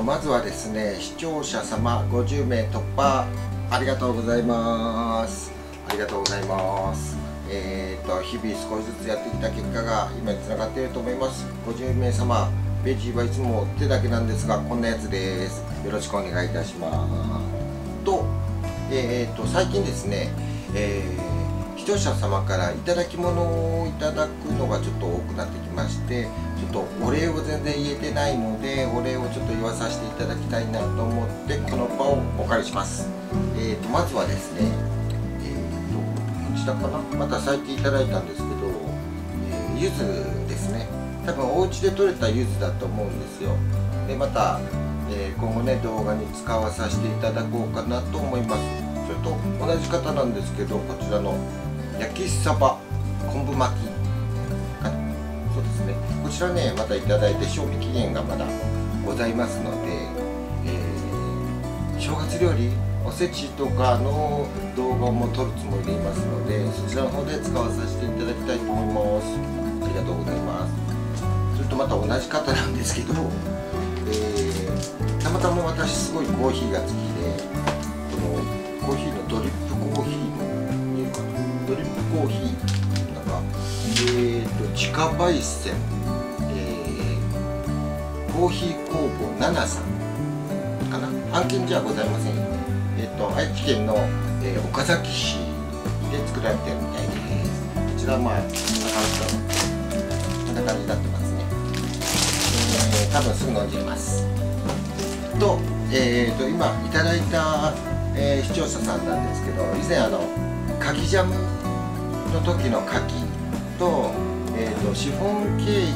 まずはですね、視聴者様50名突破ありがとうございます。ありがとうございます。日々少しずつやってきた結果が今につながっていると思います。50名様、ベジはいつも手だけなんですが、こんなやつです。よろしくお願いいたします。と、最近ですね、視聴者様からいただき物をいただくのがちょっと多くなってきまして、ちょっとお礼を全然言えてないので、お礼をちょっと言わさせていただきたいなと思ってこの場をお借りします。まずはですね、こちらかな、また最近いただいたんですけど、柚子ですね。多分お家で採れた柚子だと思うんですよ。でまた、今後ね動画に使わさせていただこうかなと思います。それと同じ方なんですけど、こちらの焼きサバ昆布巻きかな、そうですね、こちらねまたいただいて賞味期限がまだございますので、正月料理おせちとかの動画も撮るつもりでいますので、そちらの方で使わさせていただきたいと思います。ありがとうございます。それとまた同じ方なんですけど、たまたま私すごいコーヒーが好きで、このコーヒーのドリップコーヒーの見えるかな、ドリップコーヒーなんか自家焙煎、コーヒー工房7さんかな、案件じゃございませんよ。愛知県の、岡崎市で作られてるみたいです。こちらはまあこんな感じになってますね。多分すぐ飲んじゃいます。と、今いただいた、視聴者さんなんですけど、以前柿ジャムの時の柿と、シフォンケー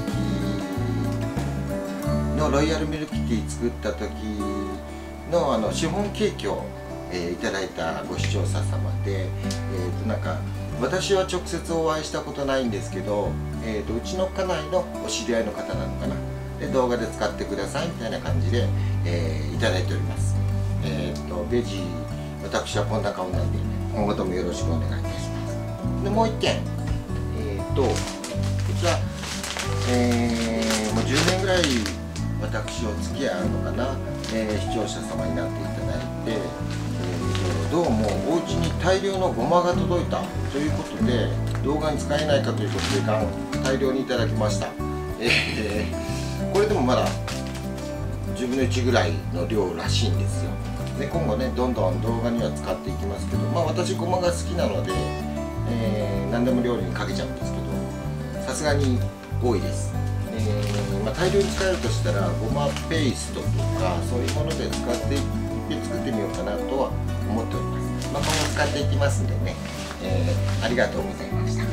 キのロイヤルミルクティー作った時のシフォンケーキをいただいたご視聴者様で、なんか私は直接お会いしたことないんですけど、うちの家内のお知り合いの方なのかな、で動画で使ってくださいみたいな感じで、いただいております。ベジ私はこんな顔なんで今後ともよろしくお願いいたします。でもう一件、こちら、もう10年ぐらい私お付き合いあるのかな、視聴者様になっていただいて、どうもお家に大量のごまが届いたということで、動画に使えないかということで大量にいただきました。これでもまだ10分の1ぐらいの量らしいんですよ。で今後ねどんどん動画には使っていきますけど、まあ私ごまが好きなので、何でも料理にかけちゃうんですけど、さすがに多いです。大量に使えるとしたらごまペーストとかそういうもので使っていって作ってみようかなとは思っております。今後使っていきますんでね、ありがとうございました。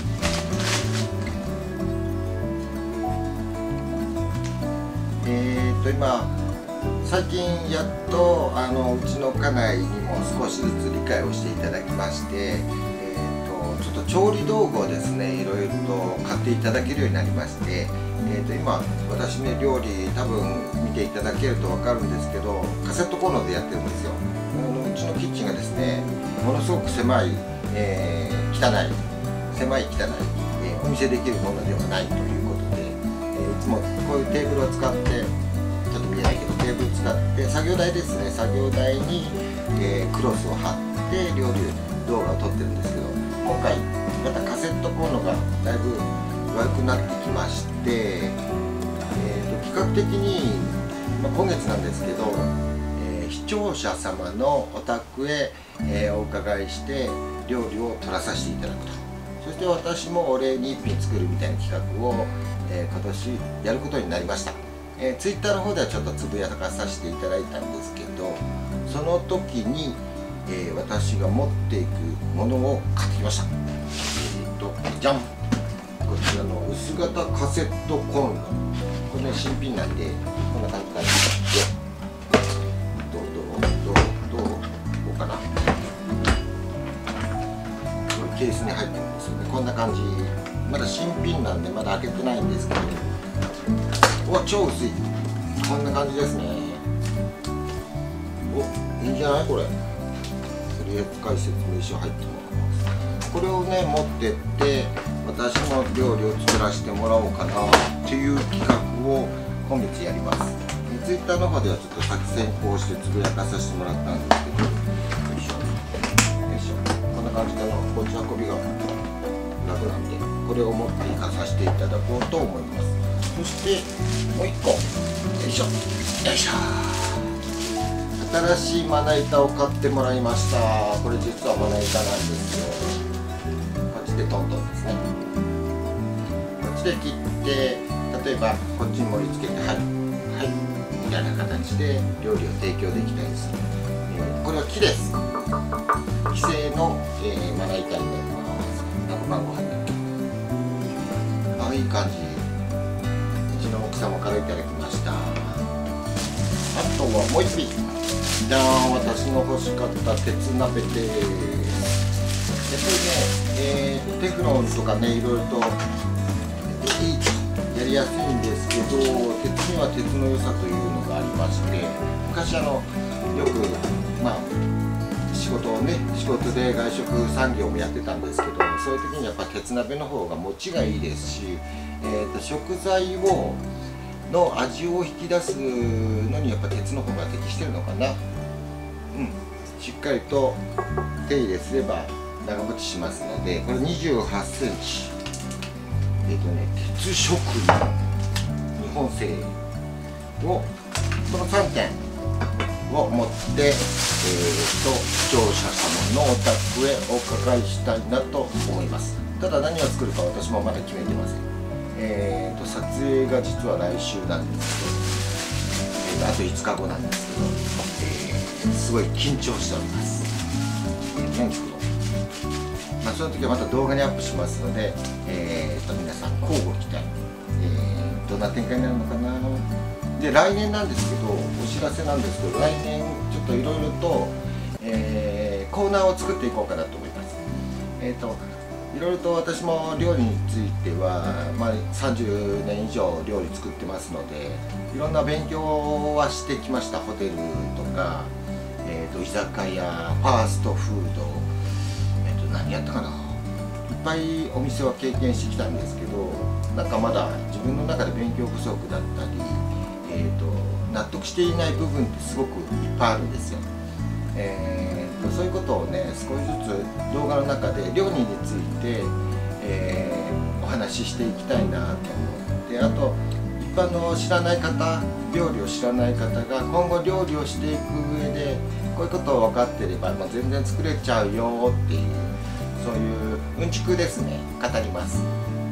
今最近やっとうちの家内にも少しずつ理解をしていただきまして、ちょっと調理道具をですねいろいろと買っていただけるようになりまして、今私ね料理多分見ていただけると分かるんですけど、カセットコンロでやってるんですよ。うちのキッチンがですねものすごく狭い、汚いお見せできるものではないということで、いつもこういうテーブルを使って、ちょっと見えないけどテーブル使って作業台ですね、作業台に、クロスを貼って料理動画を撮ってるんですけど、今回またカセットコンロがだいぶ悪くなってきまして、比較的に、今月なんですけど、視聴者様のお宅へ、お伺いして料理を撮らさせていただくと、そして私もお礼に一品作るみたいな企画を、今年やることになりました。Twitter の方ではちょっとつぶやかさせていただいたんですけど、その時に、私が持っていくものを買ってきました。じゃん、こちらの薄型カセットコンロ、これね新品なんでこんな感じなんですよ。どうかな、ケースに入ってるんですよね。こんな感じ、まだ新品なんでまだ開けてないんですけど、超薄い、こんな感じですね。いいんじゃないこれ。取扱説明書入ってます。これをね持ってって私の料理を作らせてもらおうかなっていう企画を今月やります。 ツイッターの方ではちょっと先行してつぶやかさせてもらったんですけど、よいしょよいしょ、こんな感じで持ち運びが楽なんで、これを持っていかさせていただこうと思います。そしてもう一個、よいしょよいしょ、新しいまな板を買ってもらいました。これ実はまな板なんですよ。こっちでトントンですね。こっちで切って、例えばこっちに盛り付けて、はいはいみたいな形で料理を提供できたりする。これは木です。木製の、まな板になります。番号貼って、あ、いい感じ。うちの奥様からいただきました。あとはもう一尾、じゃーん、私の欲しかった鉄鍋です。やっぱりね、テフロンとかね、いろいろといいやりやすいんですけど、鉄には鉄の良さというのがありまして、昔よく仕事で外食産業もやってたんですけど、そういう時にやっぱ鉄鍋の方が持ちがいいですし、食材の味を引き出すのにやっぱ鉄の方が適してるのかな。しっかりと手入れすれば長持ちしますので、これ28センチ。鉄職人日本製をこの3点を持って、視聴者様のお宅へお伺いしたいなと思います。ただ何を作るか私もまだ決めてません。撮影が実は来週なんですけど、あと5日後なんですけど、すごい緊張しております。何作ろう。その時はまた動画にアップしますので、皆さん交互期待。どんな展開になるのかな。で、来年なんですけど、お知らせなんですけど、来年ちょっといろいろと、コーナーを作っていこうかなと思います。いろいろと私も料理については、30年以上料理作ってますので、いろんな勉強はしてきました。ホテルとか、居酒屋、ファーストフード、何やったかな、いっぱいお店は経験してきたんですけど、なんかまだ自分の中で勉強不足だったり、納得していない部分ってすごくいっぱいあるんですよ。そういうことをね、少しずつ動画の中で料理について、お話ししていきたいなと思って、あと一般の知らない方、料理を知らない方が今後料理をしていく上でこういうことを分かってれば、全然作れちゃうよっていう、そういううんちくですね、語ります。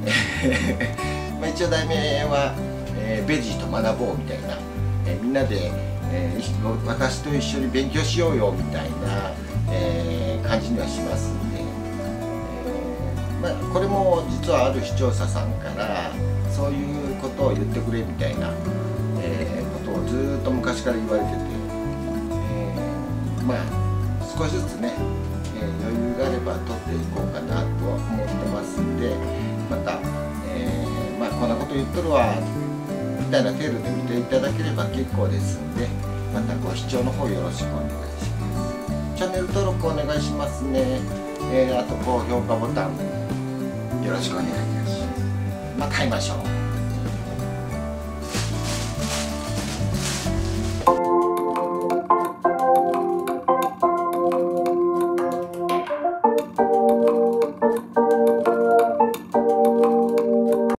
一応題名は、ベジと学ぼうみたいな、みんなで、私と一緒に勉強しようよみたいな、感じにはしますんで、これも実はある視聴者さんからそういうことを言ってくれみたいな、ことをずっと昔から言われてて、少しずつね、余裕があれば撮っていこうかなと思ってますんで、また、こんなこと言っとるわみたいな程度で見ていただければ結構ですんで、またご視聴の方よろしくお願いします。チャンネル登録お願いしますね。あと高評価ボタンよろしくお願いいたします。また会いましょう。